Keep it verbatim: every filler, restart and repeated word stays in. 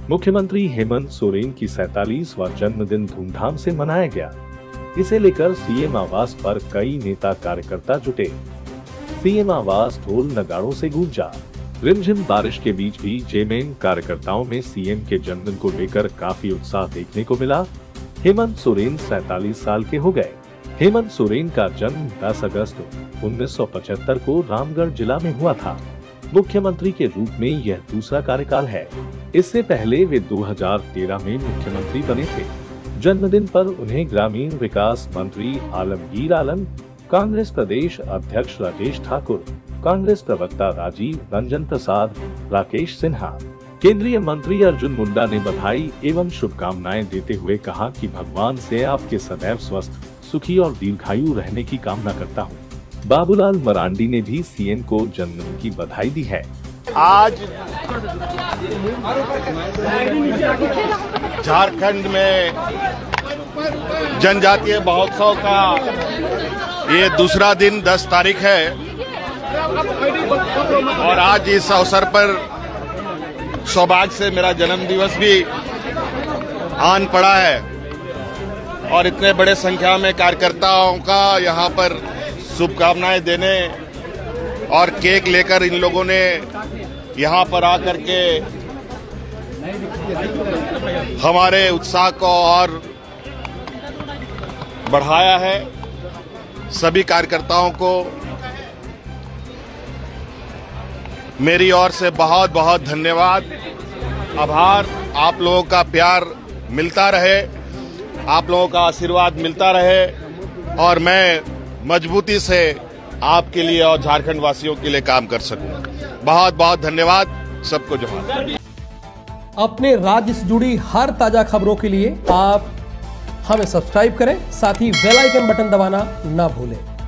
मुख्यमंत्री हेमंत सोरेन की सैतालीसवां जन्मदिन धूमधाम से मनाया गया। इसे लेकर सीएम आवास पर कई नेता कार्यकर्ता जुटे। सीएम आवास ढोल नगाड़ों से गूंजा। रिमझिम बारिश के बीच भी जेएमएम कार्यकर्ताओं में सीएम के जन्मदिन को लेकर काफी उत्साह देखने को मिला। हेमंत सोरेन सैतालीस साल के हो गए। हेमंत सोरेन का जन्म दस अगस्त उन्नीस सौ पचहत्तर को रामगढ़ जिला में हुआ था। मुख्यमंत्री के रूप में यह दूसरा कार्यकाल है। इससे पहले वे दो हज़ार तेरह में मुख्यमंत्री बने थे। जन्मदिन पर उन्हें ग्रामीण विकास मंत्री आलमगीर आलम, कांग्रेस प्रदेश अध्यक्ष राजेश ठाकुर, कांग्रेस प्रवक्ता राजीव रंजन प्रसाद, राकेश सिन्हा, केंद्रीय मंत्री अर्जुन मुंडा ने बधाई एवं शुभकामनाएं देते हुए कहा कि भगवान से आपके सदैव स्वस्थ, सुखी और दीर्घायु रहने की कामना करता हूं। बाबूलाल मरांडी ने भी सीएम को जन्मदिन की बधाई दी है। आज झारखंड में जनजातीय महोत्सव का ये दूसरा दिन दस तारीख है और आज इस अवसर पर सौभाग्य से मेरा जन्म दिवस भी आन पड़ा है और इतने बड़े संख्या में कार्यकर्ताओं का यहाँ पर शुभकामनाएं देने और केक लेकर इन लोगों ने यहाँ पर आकर के हमारे उत्साह को और बढ़ाया है। सभी कार्यकर्ताओं को मेरी ओर से बहुत बहुत धन्यवाद, आभार। आप लोगों का प्यार मिलता रहे, आप लोगों का आशीर्वाद मिलता रहे और मैं मजबूती से आपके लिए और झारखंड वासियों के लिए काम कर सकूं। बहुत बहुत धन्यवाद, सबको जोहार। अपने राज्य से जुड़ी हर ताजा खबरों के लिए आप हमें सब्सक्राइब करें, साथ ही बेल आइकन बटन दबाना ना भूलें।